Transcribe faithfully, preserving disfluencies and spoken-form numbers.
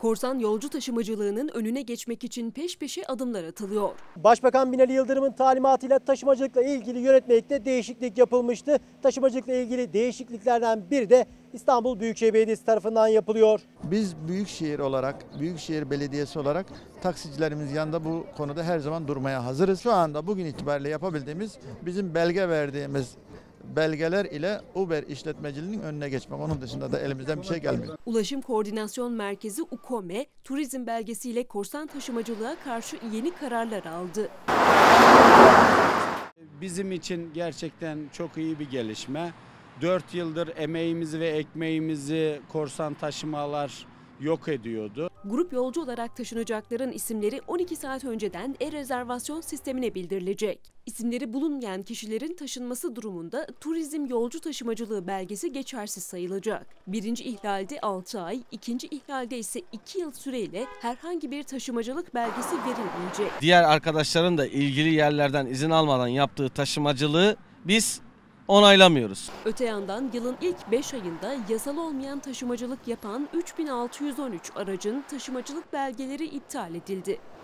Korsan yolcu taşımacılığının önüne geçmek için peş peşe adımlar atılıyor. Başbakan Binali Yıldırım'ın talimatıyla taşımacılıkla ilgili yönetmelikte değişiklik yapılmıştı. Taşımacılıkla ilgili değişikliklerden biri de İstanbul Büyükşehir Belediyesi tarafından yapılıyor. Biz Büyükşehir olarak, Büyükşehir Belediyesi olarak taksicilerimiz yanında bu konuda her zaman durmaya hazırız. Şu anda bugün itibariyle yapabildiğimiz bizim belge verdiğimiz belgeler ile Uber işletmeciliğinin önüne geçmek. Onun dışında da elimizden bir şey gelmiyor. Ulaşım Koordinasyon Merkezi UKOME, turizm belgesiyle korsan taşımacılığa karşı yeni kararlar aldı. Bizim için gerçekten çok iyi bir gelişme. dört yıldır emeğimizi ve ekmeğimizi korsan taşımalar yok ediyordu. Grup yolcu olarak taşınacakların isimleri on iki saat önceden e-rezervasyon sistemine bildirilecek. İsimleri bulunmayan kişilerin taşınması durumunda turizm yolcu taşımacılığı belgesi geçersiz sayılacak. Birinci ihlalde altı ay, ikinci ihlalde ise iki yıl süreyle herhangi bir taşımacılık belgesi verilmeyecek. Diğer arkadaşların da ilgili yerlerden izin almadan yaptığı taşımacılığı biz onaylamıyoruz. Öte yandan yılın ilk beş ayında yasal olmayan taşımacılık yapan üç bin altı yüz on üç aracın taşımacılık belgeleri iptal edildi.